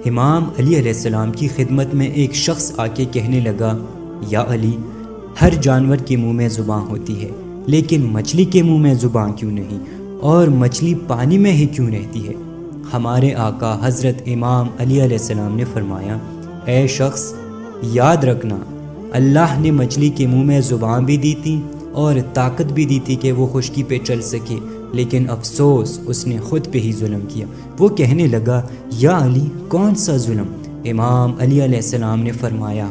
امام علی علیہ السلام کی خدمت میں ایک شخص آ کے کہنے لگا، یا علی، ہر جانور کے منہ میں زبان ہوتی ہے، لیکن مچھلی کے منہ میں زبان کیوں نہیں، اور مچھلی پانی میں ہی کیوں رہتی ہے؟ ہمارے آقا حضرت امام علی علیہ السلام نے فرمایا، اے شخص، یاد رکھنا، اللہ نے مچھلی کے منہ میں زبان بھی دی تھی اور طاقت بھی دی تھی کہ وہ خشکی پہ چل سکے، لیکن افسوس اس نے خود پہ ہی ظلم کیا۔ وہ کہنے لگا، یا علی، کون سا ظلم؟ امام علی علیہ السلام نے فرمایا،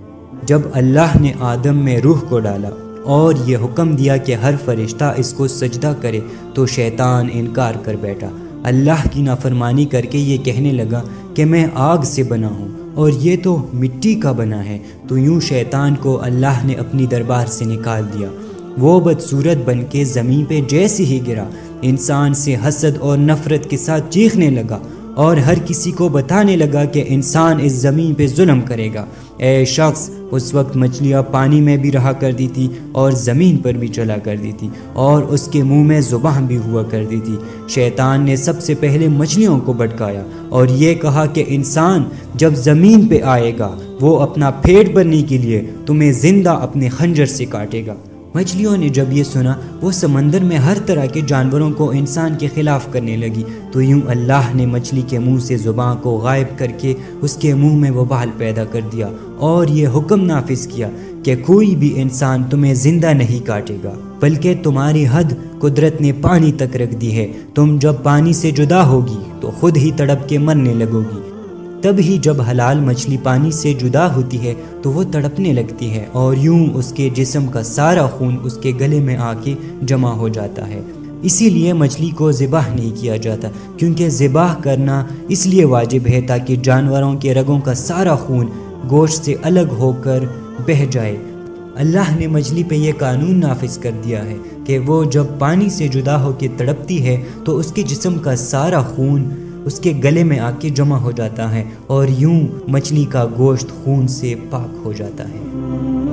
جب اللہ نے آدم میں روح کو ڈالا اور یہ حکم دیا کہ ہر فرشتہ اس کو سجدہ کرے تو شیطان انکار کر بیٹھا، اللہ کی نافرمانی کر کے یہ کہنے لگا کہ میں آگ سے بنا ہوں اور یہ تو مٹی کا بنا ہے، تو یوں شیطان کو اللہ نے اپنی دربار سے نکال دیا۔ وہ بدصورت بن کے زمین پہ جیسے ہی گرا، انسان سے حسد اور نفرت کے ساتھ چیخنے لگا اور ہر کسی کو بتانے لگا کہ انسان اس زمین پہ ظلم کرے گا۔ اے شخص، اس وقت مچھلیاں پانی میں بھی رہا کرتی تھی اور زمین پر بھی چلا کرتی تھی اور اس کے منہ میں زبان بھی ہوا کرتی تھی۔ شیطان نے سب سے پہلے مچھلیوں کو بھٹکایا اور یہ کہا کہ انسان جب زمین پہ آئے گا وہ اپنا پیٹ بھرنے کے لیے تمہیں زندہ اپنے خنجر سے کاٹے گا۔ مچھلیوں نے جب یہ سنا وہ سمندر میں ہر طرح کے جانوروں کو انسان کے خلاف کرنے لگی، تو یوں اللہ نے مچھلی کے منہ سے زبان کو غائب کر کے اس کے منہ میں وبال پیدا کر دیا اور یہ حکم نافذ کیا کہ کوئی بھی انسان تمہیں زندہ نہیں کاٹے گا، بلکہ تمہاری حد قدرت نے پانی تک رکھ دی ہے۔ تم جب پانی سے جدا ہوگی تو خود ہی تڑپ کے مرنے لگو گی۔ تب ہی جب حلال مچھلی پانی سے جدا ہوتی ہے تو وہ تڑپنے لگتی ہے اور یوں اس کے جسم کا سارا خون اس کے گلے میں آ کے جمع ہو جاتا ہے۔ اسی لیے مچھلی کو ذبح نہیں کیا جاتا، کیونکہ ذبح کرنا اس لیے واجب ہے تاکہ جانوروں کے رگوں کا سارا خون گوشت سے الگ ہو کر بہہ جائے۔ اللہ نے مچھلی پہ یہ قانون نافذ کر دیا ہے کہ وہ جب پانی سے جدا ہو کے تڑپتی ہے تو اس کے جسم کا سارا خون اس کے گلے میں آ کے جمع ہو جاتا ہے اور یوں مچھلی کا گوشت خون سے پاک ہو جاتا ہے۔